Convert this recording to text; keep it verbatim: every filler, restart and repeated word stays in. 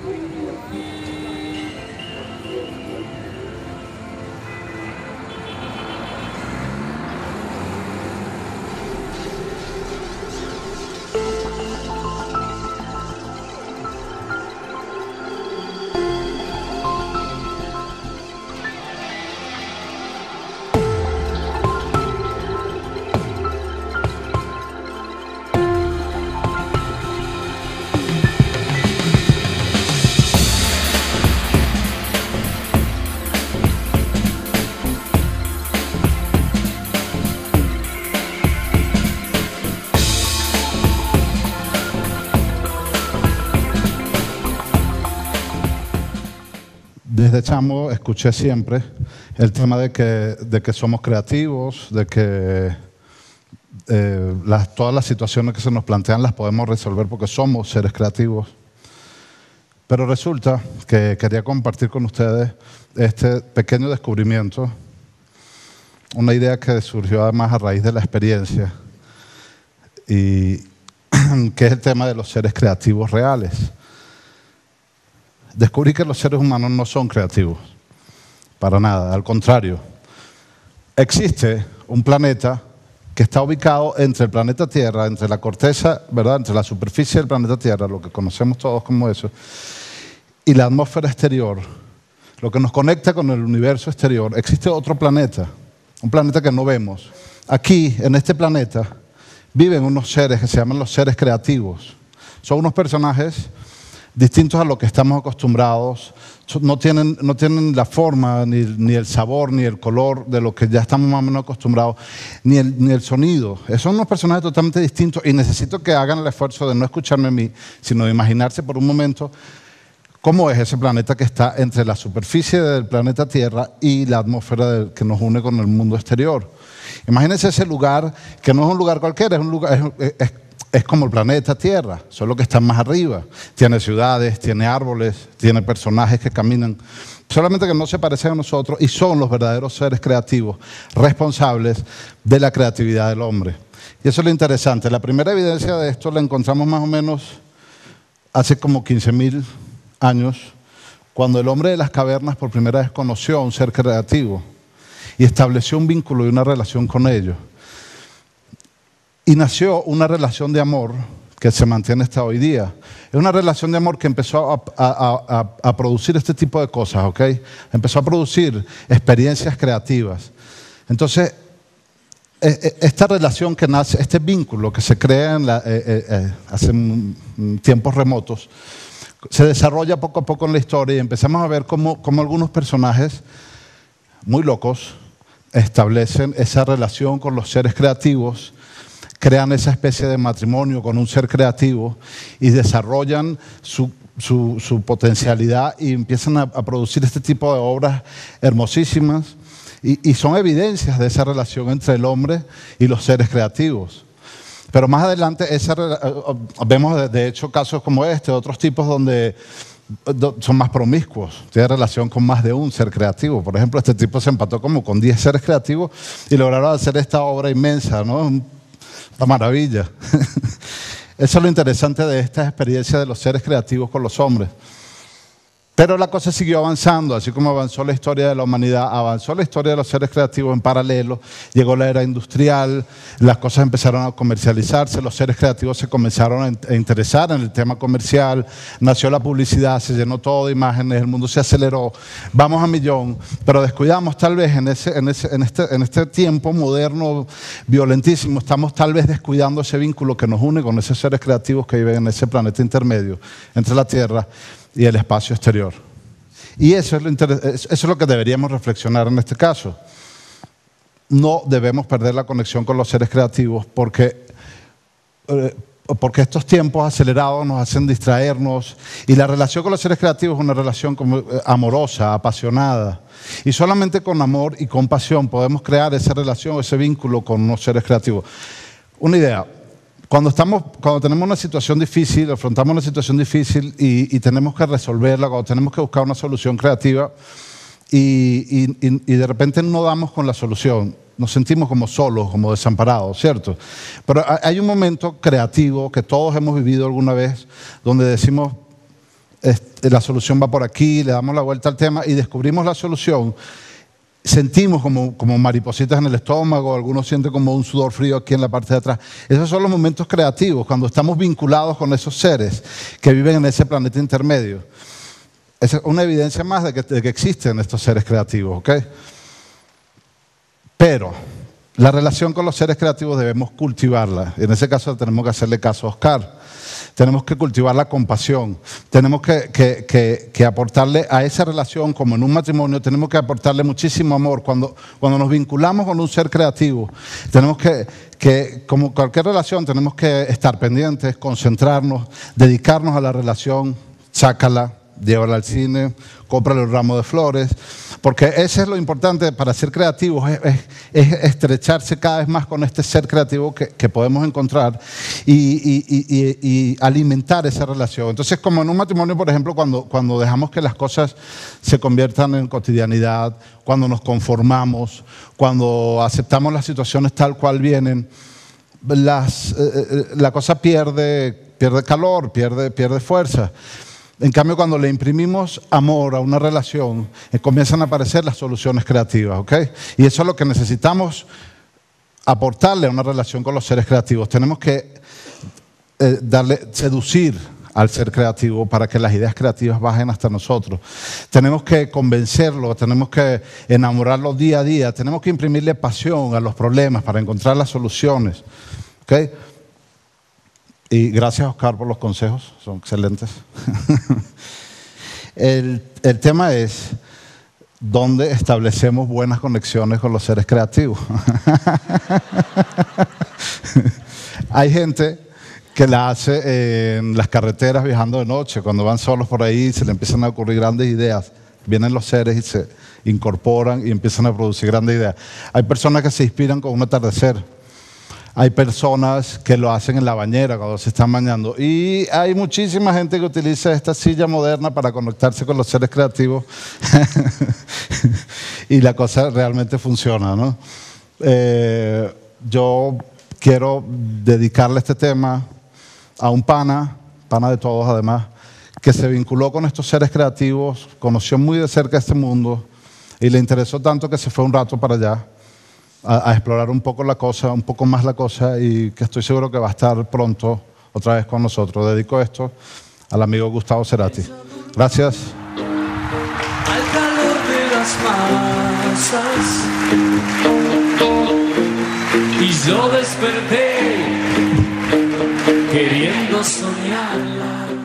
Desde chamo escuché siempre el tema de que, de que somos creativos, de que eh, las, todas las situaciones que se nos plantean las podemos resolver porque somos seres creativos. Pero resulta que quería compartir con ustedes este pequeño descubrimiento, una idea que surgió además a raíz de la experiencia, y que es el tema de los seres creativos reales. Descubrí que los seres humanos no son creativos, para nada, al contrario. Existe un planeta que está ubicado entre el planeta Tierra, entre la corteza, ¿verdad?, entre la superficie del planeta Tierra, lo que conocemos todos como eso, y la atmósfera exterior, lo que nos conecta con el universo exterior. Existe otro planeta, un planeta que no vemos. Aquí, en este planeta, viven unos seres que se llaman los seres creativos. Son unos personajes distintos a lo que estamos acostumbrados, no tienen, no tienen la forma, ni, ni el sabor, ni el color de lo que ya estamos más o menos acostumbrados, ni el, ni el sonido. Son unos personajes totalmente distintos y necesito que hagan el esfuerzo de no escucharme a mí, sino de imaginarse por un momento cómo es ese planeta que está entre la superficie del planeta Tierra y la atmósfera del, que nos une con el mundo exterior. Imagínense ese lugar, que no es un lugar cualquiera, es un lugar... Es, es, Es como el planeta Tierra, solo que está más arriba. Tiene ciudades, tiene árboles, tiene personajes que caminan, solamente que no se parecen a nosotros y son los verdaderos seres creativos, responsables de la creatividad del hombre. Y eso es lo interesante. La primera evidencia de esto la encontramos más o menos hace como quince mil años, cuando el hombre de las cavernas por primera vez conoció a un ser creativo y estableció un vínculo y una relación con ellos. Y nació una relación de amor que se mantiene hasta hoy día. Es una relación de amor que empezó a, a, a, a producir este tipo de cosas, ¿ok? Empezó a producir experiencias creativas. Entonces, esta relación que nace, este vínculo que se crea en la, eh, eh, hace tiempos remotos, se desarrolla poco a poco en la historia y empezamos a ver cómo, cómo algunos personajes muy locos establecen esa relación con los seres creativos, crean esa especie de matrimonio con un ser creativo y desarrollan su, su, su potencialidad y empiezan a, a producir este tipo de obras hermosísimas y, y son evidencias de esa relación entre el hombre y los seres creativos. Pero más adelante esa, vemos de, de hecho casos como este, otros tipos donde son más promiscuos, tienen relación con más de un ser creativo. Por ejemplo, este tipo se empató como con diez seres creativos y lograron hacer esta obra inmensa, ¿no? Una maravilla. Eso es lo interesante de esta experiencia de los seres creativos con los hombres. Pero la cosa siguió avanzando, así como avanzó la historia de la humanidad, avanzó la historia de los seres creativos en paralelo, llegó la era industrial, las cosas empezaron a comercializarse, los seres creativos se comenzaron a interesar en el tema comercial, nació la publicidad, se llenó todo de imágenes, el mundo se aceleró, vamos a millón, pero descuidamos tal vez en, ese, en, ese, en, este, en este tiempo moderno, violentísimo, estamos tal vez descuidando ese vínculo que nos une con esos seres creativos que viven en ese planeta intermedio entre la Tierra y el espacio exterior. Y eso es, lo eso es lo que deberíamos reflexionar en este caso. No debemos perder la conexión con los seres creativos porque, eh, porque estos tiempos acelerados nos hacen distraernos y la relación con los seres creativos es una relación como, eh, amorosa, apasionada. Y solamente con amor y con pasión podemos crear esa relación, ese vínculo con los seres creativos. Una idea. Cuando, estamos, cuando tenemos una situación difícil, afrontamos una situación difícil y, y tenemos que resolverla, cuando tenemos que buscar una solución creativa y, y, y de repente no damos con la solución, nos sentimos como solos, como desamparados, ¿cierto? Pero hay un momento creativo que todos hemos vivido alguna vez donde decimos, este, la solución va por aquí, le damos la vuelta al tema y descubrimos la solución, sentimos como, como maripositas en el estómago, algunos sienten como un sudor frío aquí en la parte de atrás. Esos son los momentos creativos, cuando estamos vinculados con esos seres que viven en ese planeta intermedio. Es una evidencia más de que, de que existen estos seres creativos, ¿ok? Pero la relación con los seres creativos debemos cultivarla. En ese caso tenemos que hacerle caso a Oscar. Tenemos que cultivar la compasión. Tenemos que, que, que, que aportarle a esa relación, como en un matrimonio, tenemos que aportarle muchísimo amor. Cuando, cuando nos vinculamos con un ser creativo, tenemos que, que, como cualquier relación, tenemos que estar pendientes, concentrarnos, dedicarnos a la relación, sácala, llévala al cine, cómprale un ramo de flores, porque eso es lo importante para ser creativos, es, es, es estrecharse cada vez más con este ser creativo que, que podemos encontrar y, y, y, y alimentar esa relación. Entonces, como en un matrimonio, por ejemplo, cuando, cuando dejamos que las cosas se conviertan en cotidianidad, cuando nos conformamos, cuando aceptamos las situaciones tal cual vienen, las, eh, la cosa pierde, pierde calor, pierde, pierde fuerza. En cambio, cuando le imprimimos amor a una relación, eh, comienzan a aparecer las soluciones creativas, ¿ok? Y eso es lo que necesitamos aportarle a una relación con los seres creativos. Tenemos que eh, darle, seducir al ser creativo para que las ideas creativas bajen hasta nosotros. Tenemos que convencerlo, tenemos que enamorarlo día a día, tenemos que imprimirle pasión a los problemas para encontrar las soluciones, ¿ok? Y gracias, Oscar, por los consejos, son excelentes. el, el tema es dónde establecemos buenas conexiones con los seres creativos. Hay gente que la hace en las carreteras viajando de noche, cuando van solos por ahí se le empiezan a ocurrir grandes ideas. Vienen los seres y se incorporan y empiezan a producir grandes ideas. Hay personas que se inspiran con un atardecer. Hay personas que lo hacen en la bañera cuando se están bañando. Y hay muchísima gente que utiliza esta silla moderna para conectarse con los seres creativos. Y la cosa realmente funciona, ¿no? Eh, yo quiero dedicarle este tema a un pana, pana de todos además, que se vinculó con estos seres creativos, conoció muy de cerca este mundo y le interesó tanto que se fue un rato para allá. A, a explorar un poco la cosa, un poco más la cosa, y que estoy seguro que va a estar pronto otra vez con nosotros. Dedico esto al amigo Gustavo Cerati. Gracias. Al calor de las masas y yo desperté queriendo soñarla.